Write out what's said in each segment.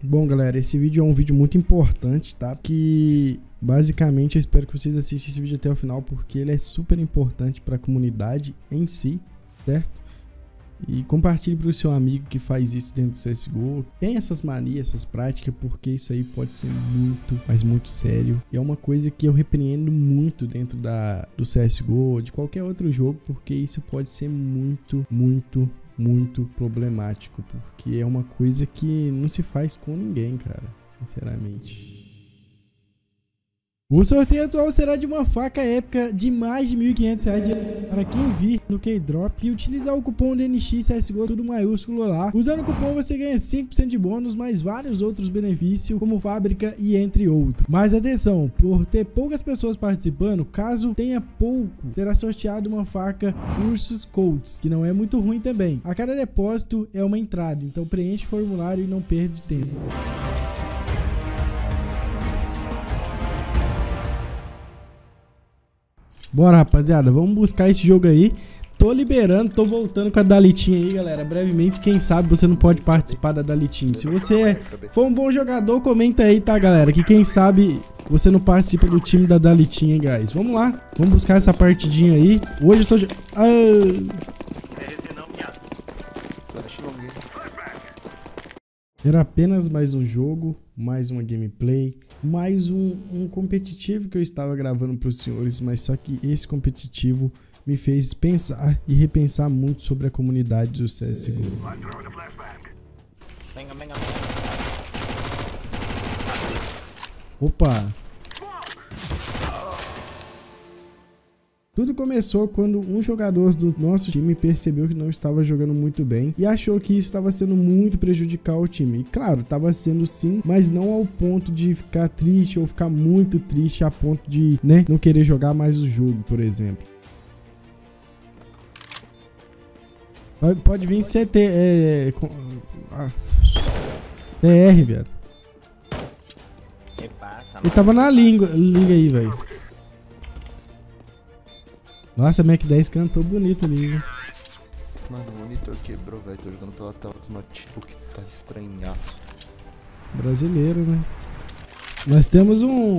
Bom, galera, esse vídeo é um vídeo muito importante, tá? Que basicamente eu espero que vocês assistam esse vídeo até o final, porque ele é super importante para a comunidade em si, certo? E compartilhe para o seu amigo que faz isso dentro do CSGO. Tem essas manias, essas práticas, porque isso aí pode ser muito, mas muito sério. E é uma coisa que eu repreendo muito dentro do CSGO, de qualquer outro jogo, porque isso pode ser muito problemático, porque é uma coisa que não se faz com ninguém, cara, sinceramente. O sorteio atual será de uma faca épica de mais de R$ 1.500 para quem vir no Keydrop e utilizar o cupom DNX CSGO tudo maiúsculo lá. Usando o cupom você ganha 5% de bônus, mais vários outros benefícios, como fábrica e entre outros. Mas atenção, por ter poucas pessoas participando, caso tenha pouco, será sorteado uma faca Ursus Coats, que não é muito ruim também. A cada depósito é uma entrada, então preenche o formulário e não perde tempo. Bora, rapaziada, vamos buscar esse jogo aí. Tô liberando, tô voltando com a Dalitinha aí, galera. Brevemente, quem sabe você não pode participar da Dalitinha. Se você for um bom jogador, comenta aí, tá, galera? Que quem sabe você não participa do time da Dalitinha, hein, guys. Vamos lá, vamos buscar essa partidinha aí. Hoje eu tô... Era apenas mais um jogo, mais uma gameplay, mais um competitivo que eu estava gravando para os senhores, mas só que esse competitivo me fez pensar e repensar muito sobre a comunidade do CSGO. Opa! Tudo começou quando um jogador do nosso time percebeu que não estava jogando muito bem e achou que isso estava sendo muito prejudicar o time. E claro, estava sendo sim, mas não ao ponto de ficar triste ou ficar muito triste a ponto de, né, não querer jogar mais o jogo, por exemplo. Pode vir CT, TR, velho. Ele tava na liga aí, velho. Nossa, Mac 10 cantou bonito ali, viu? Mano, o monitor quebrou, velho. Tô jogando pela tela do notebook, tá estranhaço. Brasileiro, né? Nós temos um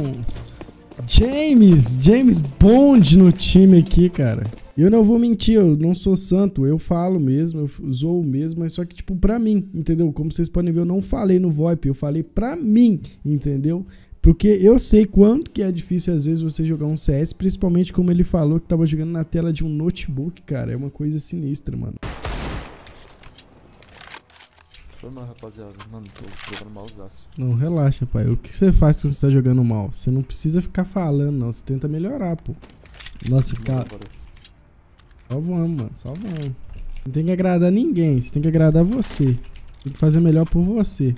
James Bond no time aqui, cara. Eu não vou mentir, eu não sou santo, eu falo mesmo, eu zoo mesmo, mas só que tipo pra mim, entendeu? Como vocês podem ver, eu não falei no VoIP, eu falei pra mim, entendeu? Porque eu sei quanto que é difícil às vezes você jogar um CS, principalmente como ele falou que tava jogando na tela de um notebook, cara. É uma coisa sinistra, mano. Foi mal, rapaziada. Mano, tô jogando malzaço. Não, relaxa, pai. O que você faz quando você tá jogando mal? Você não precisa ficar falando, não. Você tenta melhorar, pô. Nossa, cara. Só vamos, mano. Só vamos. Não tem que agradar ninguém. Você tem que agradar você. Tem que fazer melhor por você.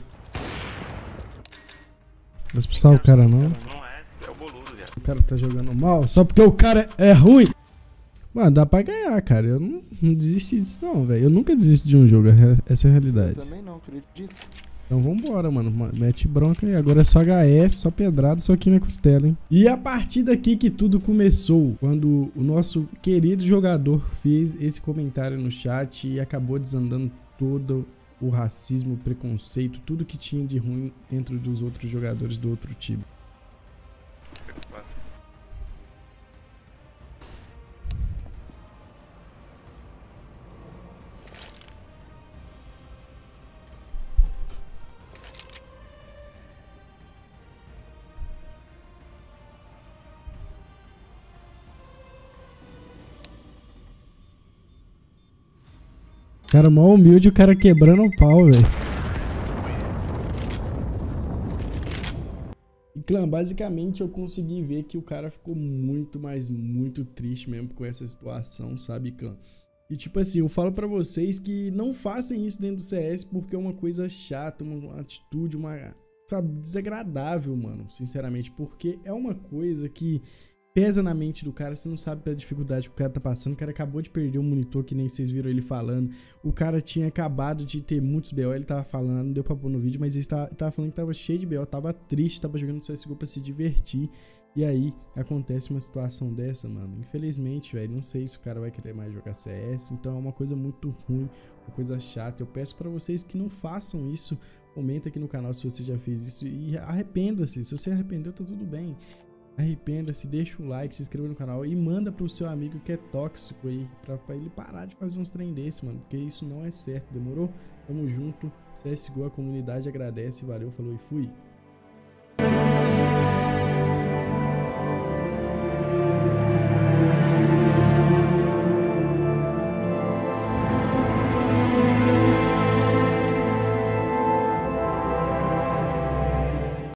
Não vai expulsar o cara, não. O cara tá jogando mal só porque o cara é ruim. Mano, dá pra ganhar, cara. Eu não desisti disso, não, velho. Eu nunca desisto de um jogo. Essa é a realidade. Eu também não, acredito. Então vambora, mano. Mete bronca aí. Agora é só HS, só pedrada, só aqui na costela, hein? E a partir daqui que tudo começou. Quando o nosso querido jogador fez esse comentário no chat e acabou desandando todo o racismo, o preconceito, tudo que tinha de ruim dentro dos outros jogadores do outro time. Cara, mó humilde, o cara quebrando o pau, velho. E, clã, basicamente eu consegui ver que o cara ficou muito, mas muito triste mesmo com essa situação, sabe, clã? E, tipo assim, eu falo pra vocês que não façam isso dentro do CS porque é uma coisa chata, uma atitude, sabe, desagradável, mano, sinceramente. Porque é uma coisa que pesa na mente do cara, você não sabe pela dificuldade que o cara tá passando. O cara acabou de perder um monitor, que nem vocês viram ele falando. O cara tinha acabado de ter muitos BO, ele tava falando, não deu pra pôr no vídeo, mas ele tava falando que tava cheio de BO, tava triste, tava jogando CSGO pra se divertir. E aí, acontece uma situação dessa, mano. Infelizmente, velho, não sei se o cara vai querer mais jogar CS, então é uma coisa muito ruim. coisa chata. Eu peço pra vocês que não façam isso. Comenta aqui no canal se você já fez isso e arrependa-se. Se você arrependeu, tá tudo bem. Arrependa-se, deixa o like, se inscreva no canal e manda pro seu amigo que é tóxico aí, pra ele parar de fazer uns trem desse, mano, porque isso não é certo, demorou? Tamo junto, CSGO, a comunidade agradece, valeu, falou e fui!